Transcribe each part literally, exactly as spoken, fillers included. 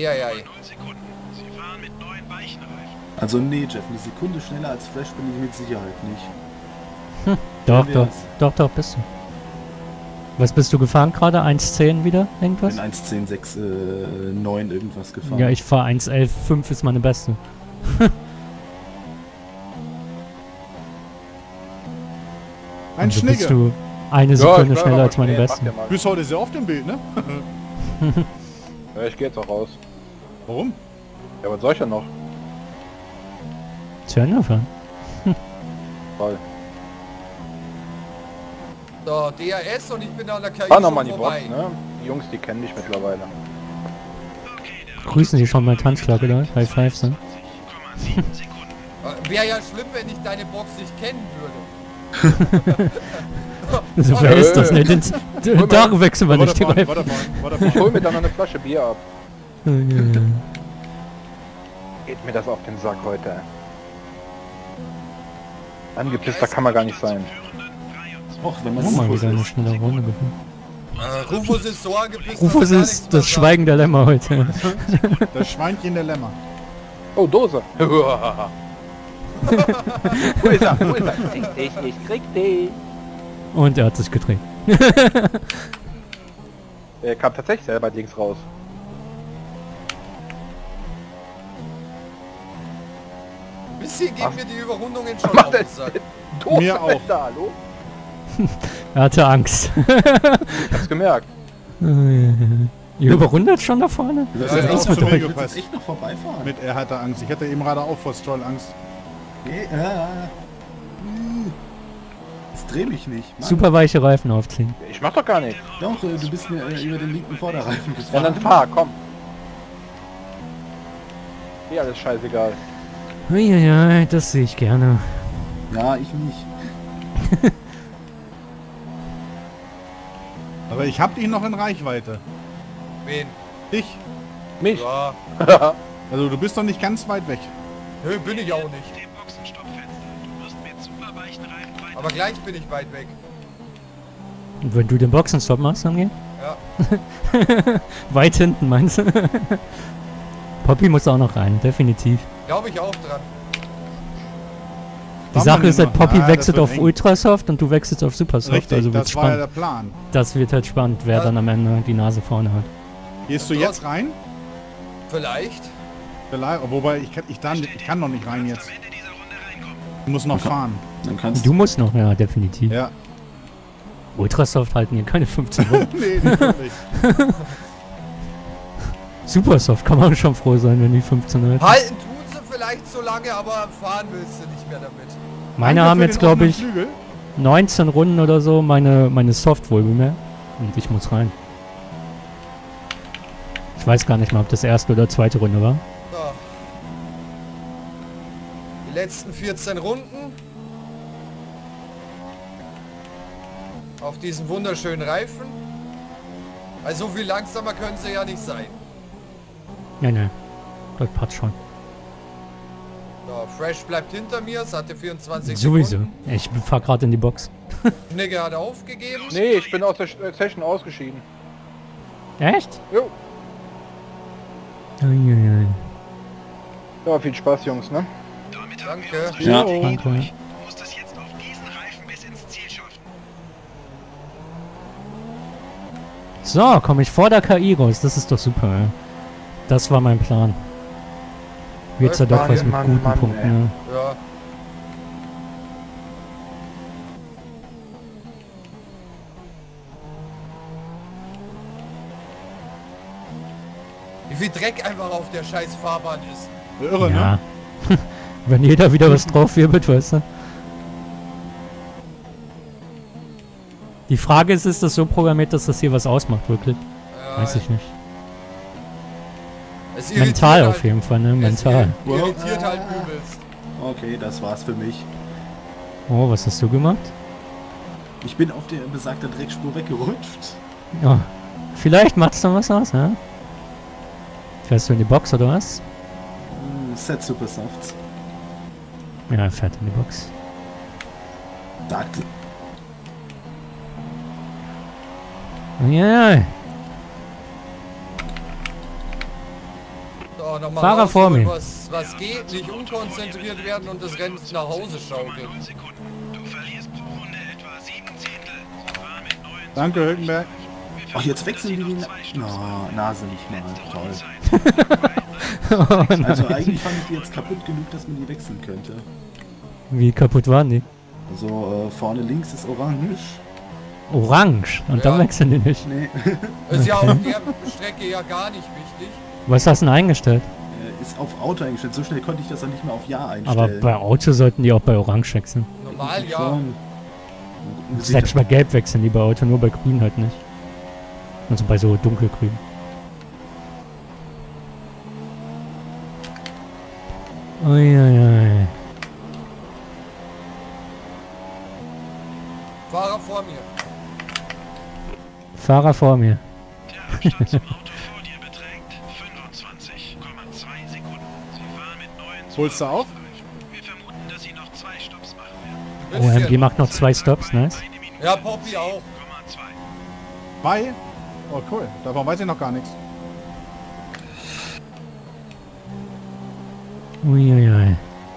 Eieiei. Also nee, Jeff, eine Sekunde schneller als Fresh bin ich mit Sicherheit nicht. Hm, doch, doch, doch, doch, bist du. Was bist du gefahren gerade? eins zehn wieder? Irgendwas? Ich bin eins zehn sechs neun irgendwas gefahren. Ja, ich fahre eins elf fünf ist meine beste. Ein Also Schnigge. bist du eine Sekunde ja, schneller als meine besten. Du bist heute sehr oft im Bild, ne? Ja, ich geh jetzt auch raus. Warum? Ja, was soll ich denn noch? Zu Ende fahren. Voll. So, D R S und ich bin an der K I Fahr nochmal in die vorbei. Box, ne? Die Jungs, die kennen dich mittlerweile. Grüßen Sie schon mal Tanzklacke da. High Fives, ne? Wäre ja schlimm, wenn ich deine Box nicht kennen würde. So wer ist das nicht? Den Tag wechseln wir nicht die Warte, Reifen. warte, warte, Ich hol mir dann noch eine Flasche Bier ab. Ja, ja, ja. Geht mir das auf den Sack heute. Angepisster kann man gar nicht sein. Och, wenn man Oh, mal Rufus wieder eine ist. schnelle Runde gefunden. Äh, Rufus ist so angepisst. Rufus dass er gar ist nichts das mehr Schweigen der Lämmer heute. Das Schweinchen der Lämmer. Oh, Dose. Wo ist er? Wo ist er? Ich, ich, ich krieg die. Und er hat sich gedreht. Er kam tatsächlich selber links raus. sagt. Bisschen geben mir die Überrundungen schon Was auf denn? den Sack. Dose, Mir auch. Alter, hallo? Er hatte Angst. Ich hab's gemerkt. Ihr überrundet schon da vorne? Du willst Ja, jetzt ja, echt auch noch zu mir vorbei- du willst gepasst. jetzt echt noch vorbeifahren? Mit er hatte Angst. Ich hatte eben gerade auch vor Stroll Angst. Nee, ja. Das dreh mich nicht. Mann. Super weiche Reifen aufziehen. Ich mach doch gar nichts. Doch, äh, du bist mir äh, über den linken Vorderreifen Ja, gefahren. dann fahr, komm. Ja, alles scheißegal. Uiuiui, das sehe ich gerne. Ja, ich nicht. Aber ich hab dich noch in Reichweite. Wen? Dich? Mich? Ja. Also du bist doch nicht ganz weit weg. Nö, bin ich auch nicht. Aber gleich bin ich weit weg. Und wenn du den Boxenstopp machst, dann geht? Ja. Weit hinten, meinst du? Poppy muss auch noch rein, definitiv. Glaube ich auch dran. Die Haben Sache wir ist den halt, noch? Poppy Ah, das wechselt wird auf eng. Ultrasoft und du wechselst auf Supersoft. Richtig, also wird's das war ja spannend. der Plan. Das wird halt spannend, wer Ja. dann am Ende die Nase vorne hat. Gehst du Ja, jetzt rein? Vielleicht. Vielleicht, wobei ich kann, ich, dann, ich kann noch nicht rein jetzt. Ich muss noch fahren. Dann kannst Du musst noch, ja, definitiv. Ja. Ultrasoft halten hier keine fünfzehn Runden. Nee, nicht wirklich. Supersoft kann man schon froh sein, wenn die fünfzehn halten. Halten tun sie vielleicht so lange, aber fahren willst du nicht mehr damit. Meine Danke haben für jetzt, den glaube offenen ich, Flügel. neunzehn Runden oder so, meine, meine Soft wohl bemerkt. Und ich muss rein. Ich weiß gar nicht mal, ob das erste oder zweite Runde war. So. Die letzten vierzehn Runden. Auf diesen wunderschönen Reifen. Also so viel langsamer können sie ja nicht sein. Ja, ne. Das passt schon. So, Fresh bleibt hinter mir, es hatte vierundzwanzig Sowieso. Sekunden. Ich fahr gerade in die Box. Schnigge hat aufgegeben. Nee, ich bin aus der Sch- Session ausgeschieden. Echt? Jo. Uiuiui. Ja, viel Spaß, Jungs, ne? Danke. Ja. Jo. Danke. So, komme ich vor der K I raus. Das ist doch super, ey. Das war mein Plan. Wird's ja doch Mann, was mit Mann, guten Mann, Punkten, ey. ja. Ja. Wie viel Dreck einfach auf der scheiß Fahrbahn ist. Irre, ne? Ja. Wenn jeder wieder was drauf wirbelt, weißt du. Die Frage ist, ist das so programmiert, dass das hier was ausmacht, wirklich? Ja, Weiß ich nicht. es irritiert Mental halt, auf jeden Fall, ne? es Mental. irritiert halt übelst. Okay, das war's für mich. Oh, was hast du gemacht? Ich bin auf der besagten Dreckspur weggerutscht. Ja. Vielleicht macht's dann was aus, ne? Fährst du in die Box oder was? Hm, Set Supersofts. Ja, er fährt in die Box. Sagte. Ja. nochmal Fahrer vor mir. Was, was geht, nicht unkonzentriert werden und das Rennen nach Hause schaukeln. Danke, Hülkenberg. Ach, jetzt wechseln die die Na no, Nase nicht mal. Toll. Oh nein. Also eigentlich fand ich die jetzt kaputt genug, dass man die wechseln könnte. Wie kaputt waren die? Also äh, vorne links ist orange. Orange. Und Ja. dann wechseln die nicht. Nee. Ist ja auf der Strecke ja gar nicht wichtig. Was hast du denn eingestellt? Äh, ist auf Auto eingestellt. So schnell konnte ich das dann nicht mehr auf Ja einstellen. Aber bei Auto sollten die auch bei Orange wechseln. Normal ja. Schon. Und Selbst bei Gelb wechseln die bei Auto, nur bei Grün halt nicht. Also bei so dunkelgrün. Uiuiui. Fahrer vor mir. Fahrer vor mir. Der Abstand zum Auto vor dir beträgt fünfundzwanzig Komma zwei Sekunden. Sie fahren mit neunundzwanzig. Holst du auf? Wir vermuten, dass sie noch zwei Stops machen werden. O M G macht noch zwei Stops, nice. Eine Minute Ja, Poppy auch. Komma zwei. Zwei? Oh cool, davon weiß ich noch gar nichts. Uiuiui.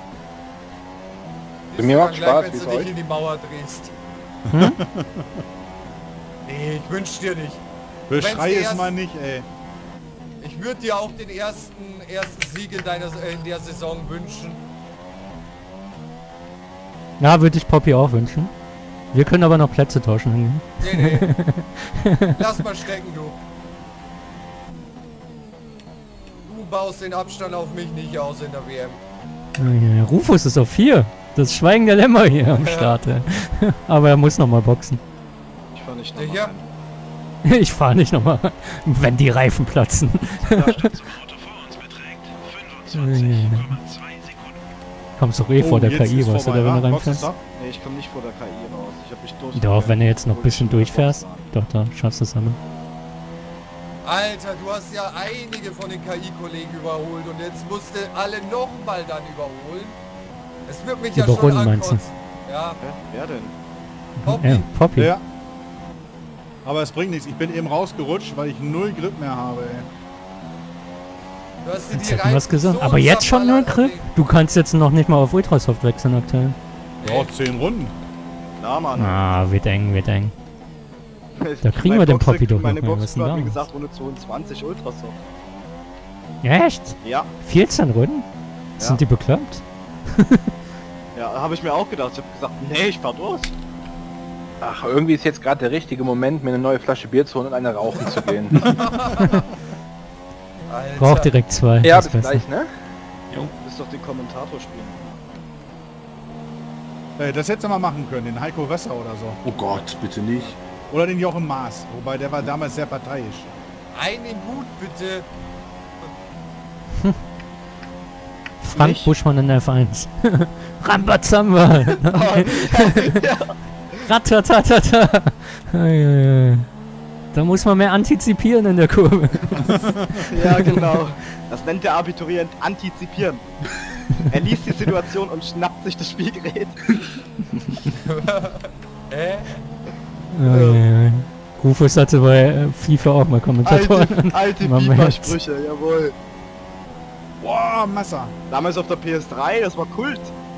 Mir macht Gleich, Spaß, wenn wie du es dich euch. in die Mauer drehst. Hm? Nee, ich wünsch dir nicht. Beschrei Wenn's es erst- mal nicht, ey. Ich würde dir auch den ersten, ersten Sieg in, deiner, äh, in der Saison wünschen. Ja, würde ich Poppy auch wünschen. Wir können aber noch Plätze tauschen. Nee, nee. Lass mal stecken, du. Du baust den Abstand auf mich nicht aus in der W M. Uiuiui. Rufus ist auf vier. Das Schweigen der Lämmer hier am Start. ey. Aber er muss nochmal boxen. Ich fahr nicht noch Sicher? mal Ich fahre nicht nochmal, wenn die Reifen platzen. Der Abstand zum Auto vor uns beträgt fünfundzwanzig Komma zwei Sekunden. Kommst doch eh vor der Oh, jetzt K I, ist weißt du, vorbei, da wenn wa? du Box ist reinfährst? ab. Nee, ich komme nicht vor der K I raus. Ich hab mich durch. Doch, wenn du jetzt noch ein bisschen durchfährst. Doch, da schaffst du es aber. Alter, du hast ja einige von den K I-Kollegen überholt und jetzt musst du alle nochmal dann überholen. Es wird mich ja schon Überrunden, meinst du? ankotzen. Ja, Hä? Wer denn? Poppy. Ja, Poppy. Ja. Aber es bringt nichts. Ich bin eben rausgerutscht, weil ich null Grip mehr habe, ey. Du hast dir Jetzt die hätten wir was Reifen gesagt. so Aber jetzt schon null zerballert, Grip? Du kannst jetzt noch nicht mal auf Ultrasoft wechseln aktuell. Braucht zehn Runden. Na, Mann. Ah, wird eng, wird eng. Da kriegen Mein wir den Boxer- Poppy doch Meine noch mehr. Was ist denn Boxer hat da mir los? gesagt, Runde zweiundzwanzig Ultrasoft. Echt? Ja, vierzehn Runden? Ja. Sind die bekloppt? ja, habe ich mir auch gedacht. Ich habe gesagt, nee, ich fahr durch. Ach, irgendwie ist jetzt gerade der richtige Moment, mir eine neue Flasche Bier zu holen und eine rauchen zu gehen. Alter. Braucht direkt zwei. Ja, das bis ist besser. gleich, ne? Du bist doch den Kommentator spielen. Ey, das hättest du mal machen können, den Heiko Wässer oder so. Oh Gott, bitte nicht. Oder den Jochen Maas. Wobei, der war damals sehr parteiisch. Einen Mut bitte. Frank Nicht? Buschmann in F eins. Rambazamba. Ratatatata. Ei, ei, ei. Da muss man mehr antizipieren in der Kurve. Ja, genau. Das nennt der Abiturient antizipieren. Er liest die Situation und schnappt sich das Spielgerät. Hä? Ei, ei, ei. Rufus hatte bei äh, FIFA auch mal Kommentatoren. Alte, alte Man merkt's. FIFA-Sprüche, jawohl. Boah, Messer. Damals auf der P S drei, das war Kult.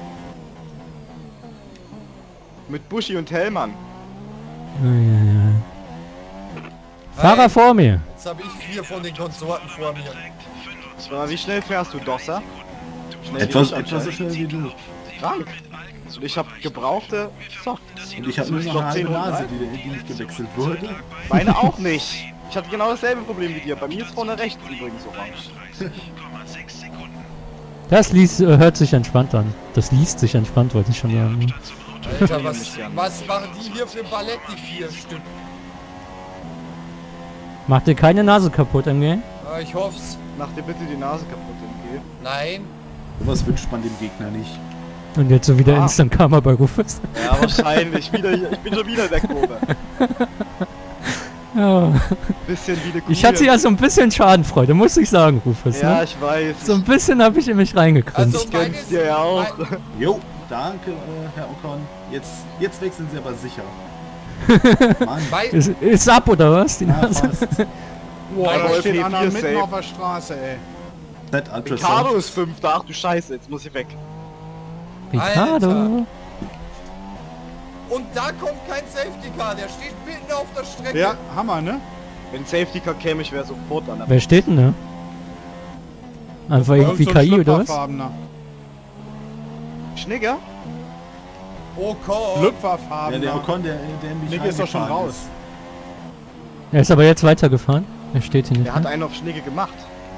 Mit Buschi und Hellmann. Ei, ei, ei. Fahrer Hey. vor mir. Jetzt habe ich vier von den Konsorten vor mir. Sag mal, wie schnell fährst du, Dosser? Schnell Etwas, wie ich etwas so anscheinend. schnell wie du. Krank. Und ich habe gebrauchte Softs. Und ich habe nur Ich noch glaub, eine zehn halbe Runden Nase, alt. die, die nicht gewechselt wurde. Meine auch nicht. Ich hatte genau dasselbe Problem wie dir. Bei mir ist vorne rechts übrigens orange. Das liest, äh, hört sich entspannt an. Das liest sich entspannt, wollte ich schon sagen. Alter, was, was machen die hier für Ballett, die vier Stück? Mach dir keine Nase kaputt, M G. Ja, ich hoff's. Mach dir bitte die Nase kaputt, M G. Nein. Sowas wünscht man dem Gegner nicht. Und jetzt so wieder Ah. Instant Karma bei Rufus. Ja, wahrscheinlich. Wieder hier. Ich bin schon wieder in der Kurve. Ja. Bisschen wie eine Kuh. Ich hatte ja so ein bisschen Schadenfreude, muss ich sagen, Rufus. Ja, Ne? ich weiß. So ein bisschen habe ich in mich reingekriegt. Also Ich gönn's dir ja auch. mein- Jo, danke, äh, Herr Ocon. Jetzt, jetzt wechseln Sie aber sicher. Mann, mein, Ist, ist ab oder was? Die ja, Nase? fast. Boah, Ein da Wolf steht P einer vier mitten safe. auf der Straße, ey. That Ultra Ricardo Soft. ist Fünfter. Ach du Scheiße, jetzt muss ich weg. Ricardo. Alter. Und da kommt kein Safety Car, der steht mitten auf der Strecke. Ja, Hammer, ne? Wenn Safety Car käme, ich wäre sofort an der... Wer steht denn da? Einfach irgendwie Irgend so ein K I oder was? Schlüpferfarbener. Schnigger? Ocon. Ja, Schlüpferfarbener. der Ocon, der, der in mich Nick ist doch schon reingefahren raus. ist. Er ist aber jetzt weitergefahren. Er steht hier nicht. Der hat Ne? einen auf Schnigge gemacht.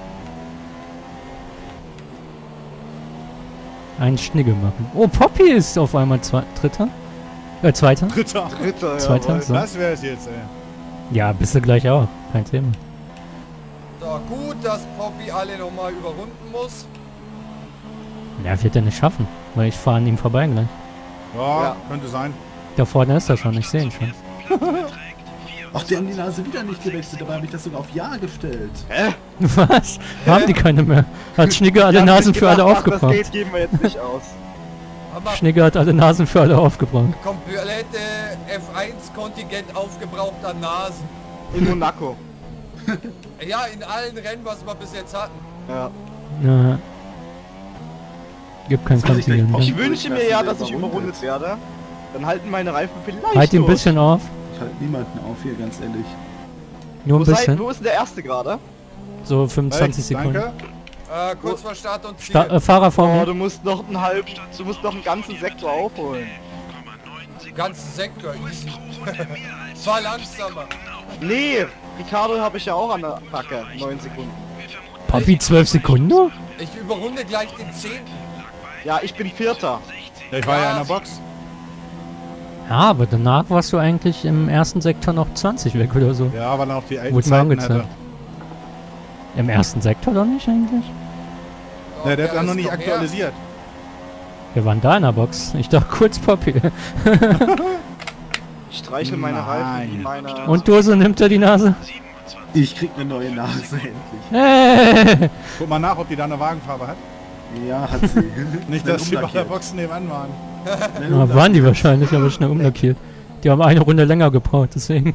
Einen Schnigge machen. Oh, Poppy ist auf einmal zwei, Dritter. Äh, Zweiter. Dritter. Dritter, Zweiter, jawohl. so. Das wäre es jetzt, ey. Ja, bist du gleich auch. Kein Thema. So, gut, dass Poppy alle nochmal überrunden muss. Ja, wird er nicht schaffen. Weil ich fahre an ihm vorbei gleich. Ja, Ja. könnte sein. Da vorne ist er schon. Ich sehe ihn schon. Ach, der haben die Nase wieder nicht gewechselt, dabei habe ich das sogar auf Ja gestellt. Hä? Was? Haben die keine mehr? Hat Schnigger alle Wir haben Nasen nicht für alle gedacht, ach, aufgebraucht. Das Geld geben wir jetzt nicht aus. Haben wir Schnigger hat alle Nasen für alle aufgebraucht. komplette F eins Kontingent aufgebraucht an Nasen. In Monaco. Ja, in allen Rennen, was wir bis jetzt hatten. Ja. Ja. Gibt kein Jetzt muss ich gleich Kontingent. Ich Poppy mehr. wünsche mir durchlassen, ja, der dass ich überrundet. überrundet werde. Dann halten meine Reifen vielleicht Halt ihn ein durch. bisschen auf. Ich halte niemanden auf hier, ganz ehrlich. Nur Wo, ein seid, bisschen. wo ist denn der Erste gerade? So fünfundzwanzig Rechts, Sekunden. Danke. Äh, kurz vor Start und Ziel. Sta äh, Fahrer vor Oh, mir. du musst noch einen halb, du musst noch einen ganzen Sektor aufholen. Ganzen Sektor, easy. Fahr langsamer. Nee, Ricardo habe ich ja auch an der Backe. neun Sekunden. Poppy zwölf Sekunden nur? Ich überrunde gleich den zehnten. Ja, ich bin Vierter. Ja, ich war ja Ja. in der Box. Ja, aber danach warst du eigentlich im ersten Sektor noch zwanzig weg oder so. Ja, weil er noch die alten Wurde mir Zeiten angezeigt. hätte. Im ersten Sektor doch nicht eigentlich? Oh, Ja, der hat dann noch ist nicht her. aktualisiert. Wir waren da in der Box. Ich dachte kurz Poppy. Ich streiche meine Reifen wie Nein. meine... Und Dose nimmt er die Nase? Ich krieg eine neue Nase endlich. Hey! Guck mal nach, ob die da eine Wagenfarbe hat. Ja, hat sie. Nicht, Schnell dass die bei der umlackiert. Box nebenan waren. Schnell Ja, waren die umlackiert. wahrscheinlich, aber schnell umlackiert. Die haben eine Runde länger gebraucht, deswegen.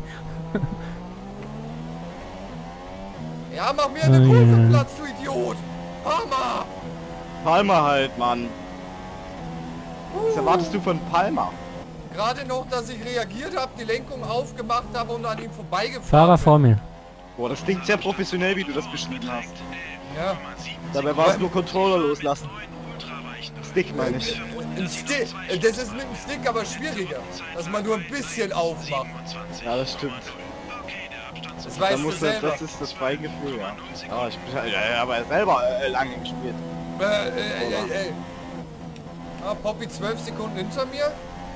Ja, mach mir eine Oh, Kurve ja. Platz, du Idiot. Hammer. Palmer halt, Mann. Was erwartest du von Palmer? Gerade noch, dass ich reagiert habe, die Lenkung aufgemacht habe und an ihm vorbeigefahren Fahrer bin. vor mir. Boah, das klingt sehr professionell, wie du das beschrieben hast. Ja. Dabei war es nur Controller loslassen. Stick meine ich. Ein Stick. Das ist mit dem Stick aber schwieriger. Dass man nur ein bisschen aufmacht. Ja, das stimmt. Das Da weißt du muss selber. das ist das Feingefühl, ja. Ja, ich bin ja, aber selber äh, lange gespielt. Äh, äh, äh, äh. Ah, Poppy zwölf Sekunden hinter mir.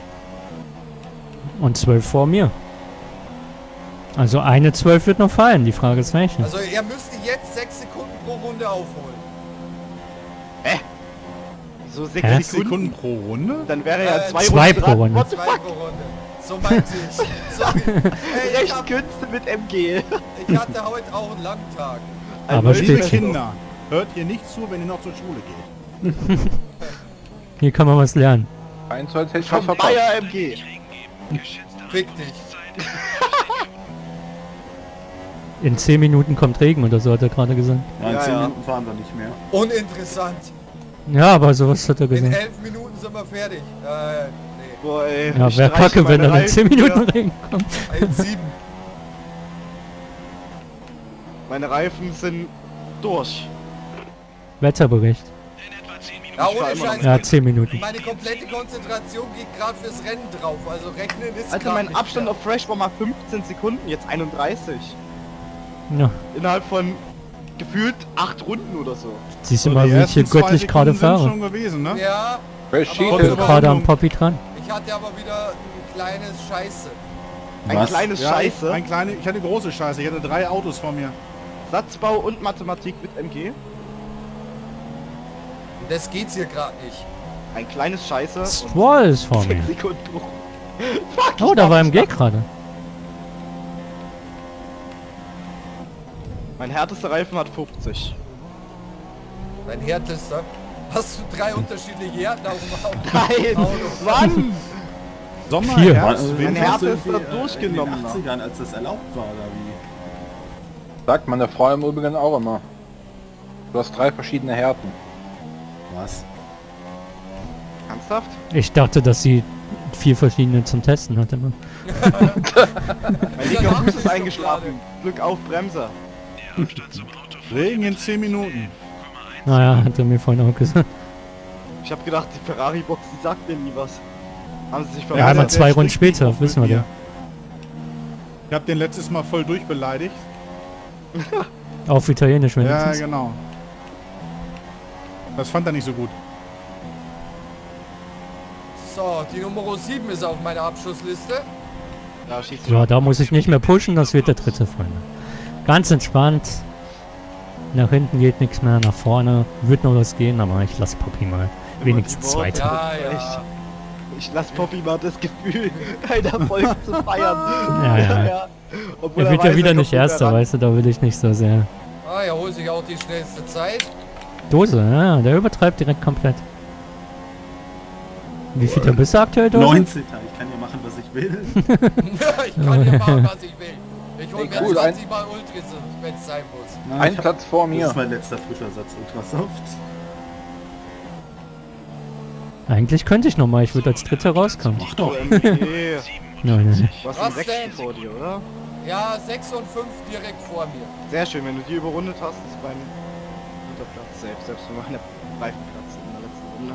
Und zwölf vor mir. Also eine zwölf wird noch fallen, die Frage ist welche. Also er müsste jetzt sechs Sekunden pro Runde aufholen. So sechs Hä? Sekunden. Sekunden pro Runde? Dann wäre ja Äh, zwei, zwei Runden pro dran. Runde. What the Zwei fuck? pro Runde. So meinte ich. Sorry. Hey, ich, hab, Rechtskünste mit M G. ich hatte heute auch einen langen Tag. Aber Ein Liebe steht Neues- Kinder, hört ihr nicht zu, wenn ihr noch zur Schule geht. Hier kann man was lernen. Eins soll hätte ich fast Vom verpasst. Bayer M G. Fick dich. In zehn Minuten kommt Regen oder so, hat er gerade gesagt. Ja, in Ja, zehn ja. Minuten fahren wir nicht mehr. Uninteressant. Ja, aber sowas hat er In gesagt. elf Minuten sind wir fertig. Äh, nee. Boah, ey. Ja, ich wäre streiche kacke, wenn meine dann in zehn Reifen Minuten hier. Regen kommt. eins sieben. Meine Reifen sind durch. Wetterbericht. Ja, Ich fahr ohne immer noch Scheiß. Ja, zehn Minuten. Meine komplette Konzentration geht gerade fürs Rennen drauf. Also rechnen ist Alter, grad mein nicht Abstand mehr. auf Fresh war mal fünfzehn Sekunden, jetzt einunddreißig. Ja, Innerhalb von gefühlt acht Runden oder so. siehst du So, mal, die wie ich ersten hier zwei göttlich gerade Sekunden sind fahre. schon gewesen, ne? Ja, Fresh Aber Ich auch bin Cheated. so- gerade am Poppy dran. ich hatte aber wieder ein kleines Scheiße. Ein Was? kleines Ja, Scheiße. Ein kleine, ich hatte große Scheiße, ich hatte drei Autos vor mir. Satzbau und Mathematik mit M G. Das geht's hier gerade nicht. Ein kleines Scheiße. und Stroll ist vor mir. zehn Sekunden Bruch. Fuck, ich Oh, da darf war M nicht G machen. gerade. Mein härtester Reifen hat fünfzig. Dein härtester. Hast du drei unterschiedliche Härten auf dem Auto? Nein! Auto. Mann! Sommer, Vier. Herbst, Also, Winter. Meine Härte ist irgendwie, da äh, in den durchgenommen. achtzigern, als das erlaubt war, oder wie? Sagt meine Frau im Übrigen auch immer. Du hast drei verschiedene Härten. Was? Ernsthaft? Ich dachte, dass sie vier verschiedene zum Testen hatte. Ne? Mein linker Fuß ist eingeschlafen. Glück auf, Bremser. Der Abstand zum Auto vor Regen dir in zehn Minuten. Naja, hat er mir vorhin auch gesagt. Ich hab gedacht, die Ferrari-Box, die sagt mir nie was. Haben sie sich Ja, verwandelt? einmal der zwei Runden spricht nicht später, oft wissen mit wir mir. Ich hab den letztes Mal voll durchbeleidigt. Auf Italienisch Ja, wenigstens. genau. Das fand er nicht so gut. So, die Nummer sieben ist auf meiner Abschussliste. Ja, schießt Ja, da muss ich nicht mehr pushen, das wird der dritte, Freunde. Ganz entspannt. Nach hinten geht nichts mehr, nach vorne wird noch was gehen, aber ich lass Poppy mal. Wenigstens die Worte. Zweiter. Ja, ja. Ich lass Poppy mal das Gefühl, ein Erfolg zu feiern. Ja, ja. Obwohl Er wird ja weiß, wieder kommt nicht gut Erster, heran. weißt du, da will ich nicht so sehr. Ah, er holt sich auch die schnellste Zeit. Dose, ja, der übertreibt direkt komplett. Wie viel bist du aktuell, Dose? neunzehnter Ich kann ja machen, was ich will. Ich kann hier machen, was ich will. Ich hol Ey, mir cool, zwanzig Mal Ultras, wenn es sein muss. Na, Ein ich hab- Platz vor Das mir. ist mein letzter frischer Satz Ultrasoft. Eigentlich könnte ich nochmal, ich würde als Dritter rauskommen. Mach doch. O M G. Nein, nein. Du hast Was einen Sechsten denn? vor dir, oder? Ja, sechs und fünf direkt vor mir. Sehr schön, wenn du die überrundet hast, ist mein guter Platz safe. Selbst wenn wir einen Reifenplatz in der letzten Runde.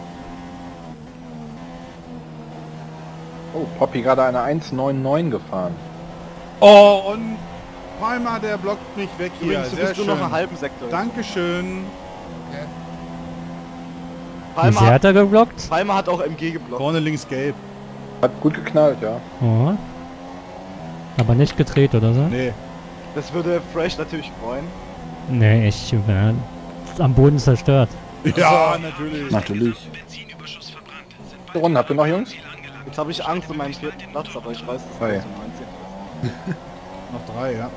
Oh, Poppy gerade eine eins neun neun gefahren. Oh, und Palmer, der blockt mich weg hier. Übrigens, du Sehr bist nur schön. noch einen halben Sektor. Dankeschön. Okay. Wie Palmer, sehr hat- hat er geblockt? Palmer hat auch M G geblockt. Vorne links gelb. Hat gut geknallt, ja. Oh. Aber nicht gedreht oder so? Nee. Das würde Fresh natürlich freuen. Nee, ich werde am Boden zerstört. Ja, So. natürlich. Natürlich. Benzinüberschuss verbrannt. Sind Die Runde habt ihr noch, Jungs? Jetzt habe ich Angst um meinen vierten Platz, aber ich weiß, dass Hey. das um neunzehn. Noch drei, ja.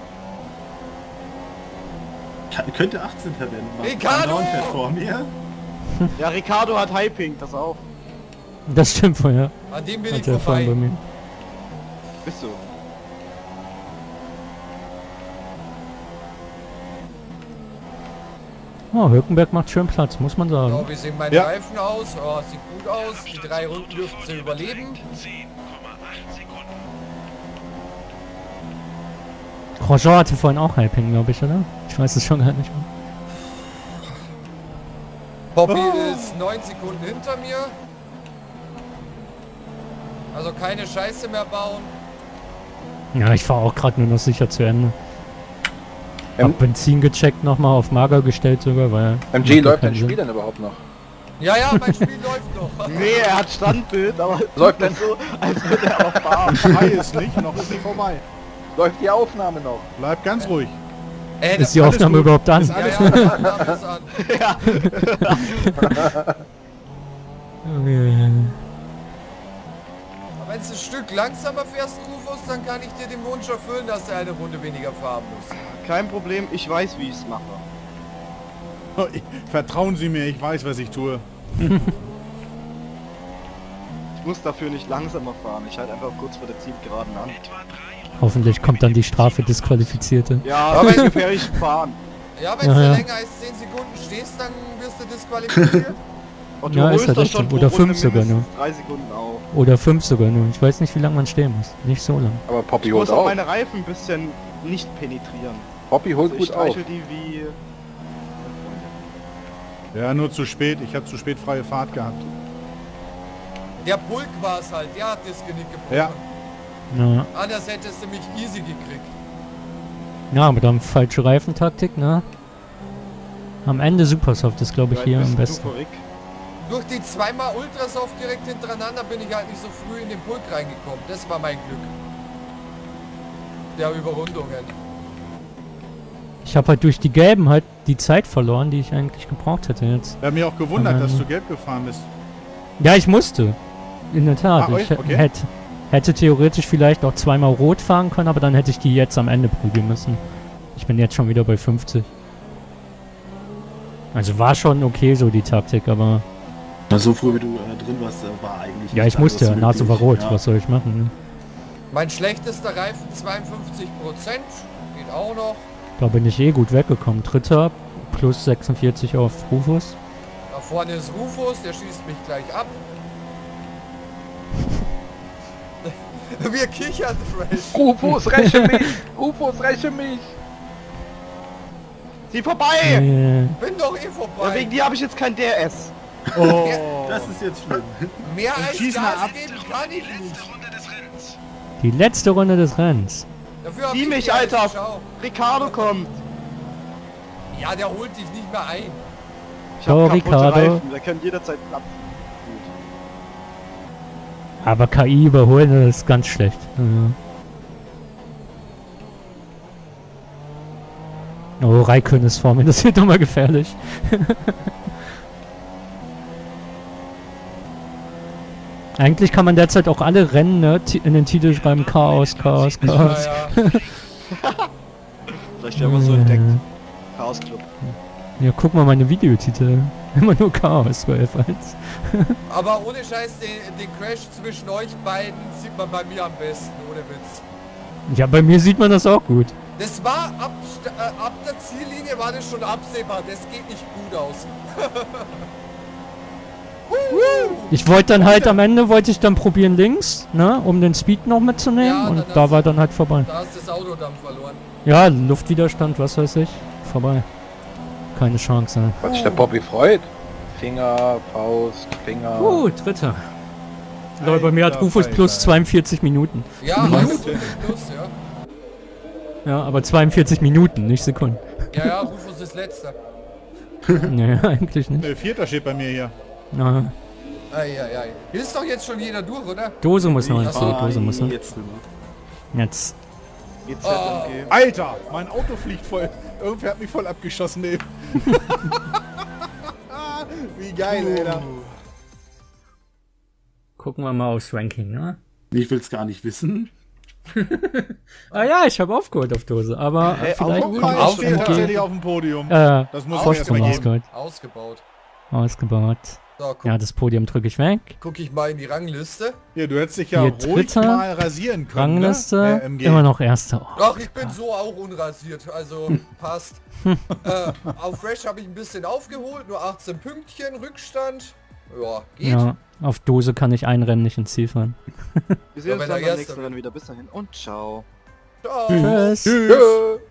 Kann, könnte achtzehnter werden. Ricardo! Van Dorn fährt vor mir. Ja, Ricardo hat Hyping, das auch. Das stimmt vorher. An dem bin ich Hat er vorhin bei vorbei. mir. Bist du? Oh, Hülkenberg macht schön Platz, muss man So, sagen. wie sehen meine Ja. Reifen aus? Oh, sieht gut aus. Die drei Runden dürften sie überleben. zehn Komma acht Sekunden. Grosjean hatte vorhin auch Hyping, glaube ich, oder? Ich weiß es schon gar nicht mehr. Poppy Oh. ist neun Sekunden hinter mir. Also keine Scheiße mehr bauen. Ja, ich fahre auch gerade nur noch sicher zu Ende. Ähm. Hab Benzin gecheckt, nochmal auf Mager gestellt sogar, weil... M G, macht ja läuft keinen dein Sinn. Spiel denn überhaupt noch? Ja, ja, mein Spiel läuft noch. Nee, er hat Standbild, aber Läuft tut denn? so, als würde er noch fahren. Drei ist nicht, noch ist nicht vorbei. Läuft die Aufnahme noch? Bleib ganz ruhig. Ey, Ist die alles Aufnahme gut. überhaupt an? Ist ja, alles ja, ja, ja, ist an. Aber wenn du ein Stück langsamer fährst, Rufus, dann kann ich dir den Wunsch erfüllen, dass du eine Runde weniger fahren musst. Kein Problem, ich weiß, wie ich es mache. Vertrauen Sie mir, ich weiß, was ich tue. Ich muss dafür nicht langsamer fahren. Ich halte einfach kurz vor der Zielgeraden an. Etwa drei Hoffentlich kommt dann die Strafe Disqualifizierte. Ja, aber in gefährlichen Fahren. Ja, wenn Ja, du ja. länger als zehn Sekunden stehst, dann wirst du disqualifiziert. Und Ja, ist holst ja doch richtig. schon pro Oder Runde fünf sogar nur. mindestens drei Sekunden auf. Oder fünf sogar nur. Ich weiß nicht, wie lange man stehen muss. Nicht so lang. Aber Poppy Ich holt muss auch auf. meine Reifen ein bisschen nicht penetrieren. Poppy holt Also ich gut auf. streichel die wie... Ja, nur zu spät. Ich habe zu spät freie Fahrt gehabt. Der Pulk war es halt, der hat das Genick gebrochen. Ja. Ja, Anders hättest du mich easy gekriegt. ja aber dann falsche Reifentaktik, ne? Am Ende Supersoft ist, glaube ich, hier am besten. Du verrückt. Durch die zweimal Ultrasoft direkt hintereinander bin ich halt nicht so früh in den Pulk reingekommen. Das war mein Glück. Der Überrundungen. Ich habe halt durch die Gelben halt die Zeit verloren, die ich eigentlich gebraucht hätte jetzt. Ich habe mich auch gewundert, Aber- dass du gelb gefahren bist. Ja, ich musste. In der Tat. Ah, ich okay. hätte, hätte theoretisch vielleicht auch zweimal rot fahren können, aber dann hätte ich die jetzt am Ende prügeln müssen. Ich bin jetzt schon wieder bei fünfzig. Also war schon okay so die Taktik, aber... Na, so früh wie du äh, drin warst, äh, war eigentlich Ja, nichts ich musste ja. anderes Nase war möglich. rot. Ja. Was soll ich machen? Ne? Mein schlechtester Reifen zweiundfünfzig Prozent. Geht auch noch. Da bin ich eh gut weggekommen. Dritter, plus sechsundvierzig auf Rufus. Da vorne ist Rufus, der schießt mich gleich ab. Wir kichern, Fresh. Rufus, räche mich! Rufus, räche mich! Sieh vorbei! Äh, Bin doch eh Ja, vorbei. wegen dir habe ich jetzt kein D R S. Oh. Das ist jetzt schlimm. Mehr als schieß mal Gas ab. geben kann ich nicht. Runde des Rennens. die letzte Runde des Rennens. Dafür hab Sieh ich mich, die Alter! als Schau. Ricardo kommt! Ja, der holt dich nicht mehr ein. Ich So, hab kaputte Ricardo. Reifen, der kann jederzeit platzen. Aber K I überholen, das ist ganz schlecht. Ja. Oh, Raikön ist vor mir, das wird doch mal gefährlich. Eigentlich kann man derzeit auch alle Rennen, ne, ti- in den Titel schreiben Chaos, Chaos, Chaos. Ja, ja. Vielleicht haben wir so entdeckt. Chaos Club. Ja, guck mal meine Videotitel. Immer nur Chaos bei F eins. Aber ohne Scheiß, den, den Crash zwischen euch beiden sieht man bei mir am besten, ohne Witz. Ja, bei mir sieht man das auch gut. Das war ab, St- äh, ab der Ziellinie war das schon absehbar, das geht nicht gut aus. Ich wollte dann halt am Ende, wollte ich dann probieren links, ne, um den Speed noch mitzunehmen Ja, und dann da hast war du- dann halt vorbei. Da hast du das Auto dann verloren. Ja, Luftwiderstand, was weiß ich, vorbei. Keine Chance. Was sich der Bobby freut. Finger, Faust, Finger. Gut, dritter. Leute, bei mir hat Alter Rufus Falter, plus ey. zweiundvierzig Minuten. Ja, Mhm. eine Sekunde plus, ja. Ja, aber zweiundvierzig Minuten, nicht Sekunden. Ja, ja, Rufus ist letzter. Nee, eigentlich nicht. Ne, Vierter steht bei mir hier. Na, Eieiei. Hier ist doch jetzt schon jeder durch, oder? Dose muss noch ins Ah, Bild, Dose muss noch. Jetzt rüber. Jetzt. Geht's Oh. halt okay. Alter, mein Auto fliegt voll. Irgendwer hat mich voll abgeschossen eben. Wie geil, Alter. Gucken wir mal aufs Ranking, ne? Ich will's gar nicht wissen. Ah ja, ich habe aufgeholt auf Dose, aber Hey, vielleicht auf- Guck kommt mal, auch ich stehe M G. tatsächlich auf dem Podium. Äh, Das muss ich Vorsprung erstmal geben. ausgeholt. Ausgebaut. Ausgebaut. So, guck, Ja, das Podium drücke ich weg. guck ich mal in die Rangliste. Ja, du hättest dich ja Hier ruhig Dritter, mal rasieren können, Rangliste, ne? Äh, M G. immer noch Erster. Oh, Ach, ich bin so auch unrasiert, also passt. äh, auf Fresh habe ich ein bisschen aufgeholt, nur achtzehn Pünktchen, Rückstand. Ja, geht. ja, auf Dose kann ich ein Rennen nicht ins Ziel fahren. Wir Ja, sehen uns wenn dann er beim Erster nächsten wird. Rennen wieder. Bis dahin und ciao. Ciao. Tschüss. Tschüss. Tschö.